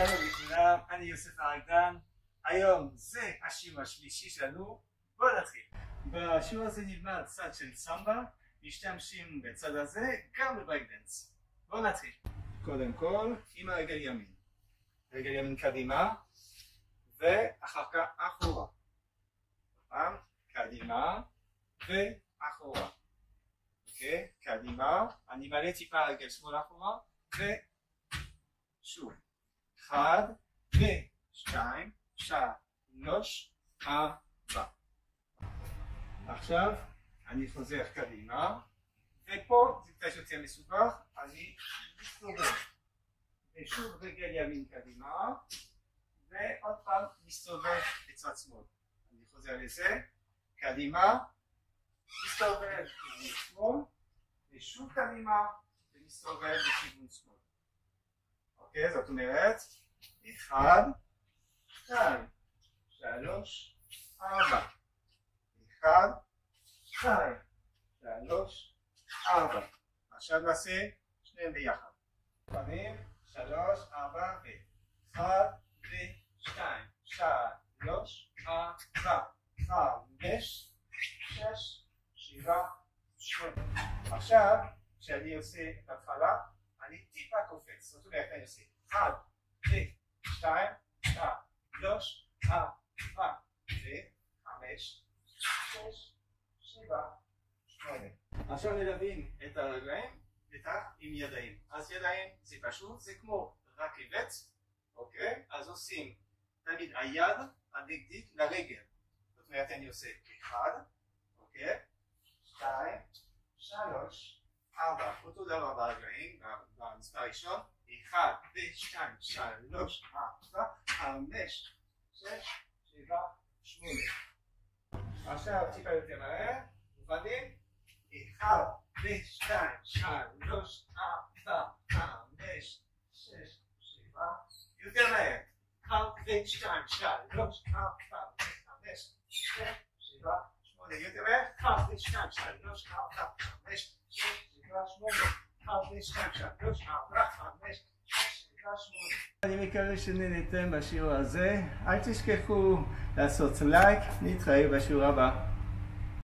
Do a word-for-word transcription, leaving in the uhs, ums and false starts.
שלום לכולם, אני יוסף הרקדן. היום זה השיעור השלישי שלנו. בואו נתחיל. בשיעור הזה נלמד צד של סמבה, משתמשים בצד הזה גם בברייק דנס. בואו נתחיל. קודם כל עם הרגל ימין, רגל ימין קדימה ואחר כך אחורה. פעם קדימה ואחורה. אוקיי, קדימה, אני מעלה טיפה רגל שמאל אחורה ושוב. אחד ושתיים, שלוש, ארבע. עכשיו אני חוזר קדימה, ופה זה קצת יותר מסובך, אני מסתובב. ושוב רגל ימין קדימה, ועוד פעם מסתובב בצד שמאל. אני חוזר לזה, קדימה, מסתובב בכיוון שמאל, ושוב קדימה, ומסתובב בכיוון שמאל. אוקיי, זאת אומרת, אחד, שתיים, שלוש, ארבע. אחד, שתיים, שלוש, ארבע. עכשיו נעשה שניהם ביחד. פעמים, שלוש, ארבע, ו... אחד, ושתיים, שלוש, ארבע, חמש, שש, שבע, שמונה. עכשיו, כשאני עושה את ההתחלה, אני טיפה קופץ, זאת אומרת אני עושה אחד, ושתיים, שלוש, ארבע, וחמש, שש, שבע, שמונה. עכשיו נלווים את הרגליים בטח עם ידיים. אז ידיים זה פשוט, זה כמו רכבת, אוקיי? אז עושים תמיד היד הנגדית לרגל. זאת אומרת אני עושה אחד, אוקיי? שתיים, שלוש, ארבע, אותו דבר ברגליים, במספר ראשון, אחד ושתיים, שלוש, ארבע, חמש, שש, שבע, שמונה. עכשיו טיפה יותר מהר, מובנים? אחד ושתיים, שלוש, ארבע, חמש, שש, שבע, יותר מהר. אחד ושתיים, שלוש, ארבע, חמש, שש, שבע, שמונה. יותר מהר. אחד ושתיים, שלוש, ארבע, חמש, שש, אני מקווה שנהנתם בשיעור הזה. אל תשכחו לעשות לייק, נתראה בשיעור הבא.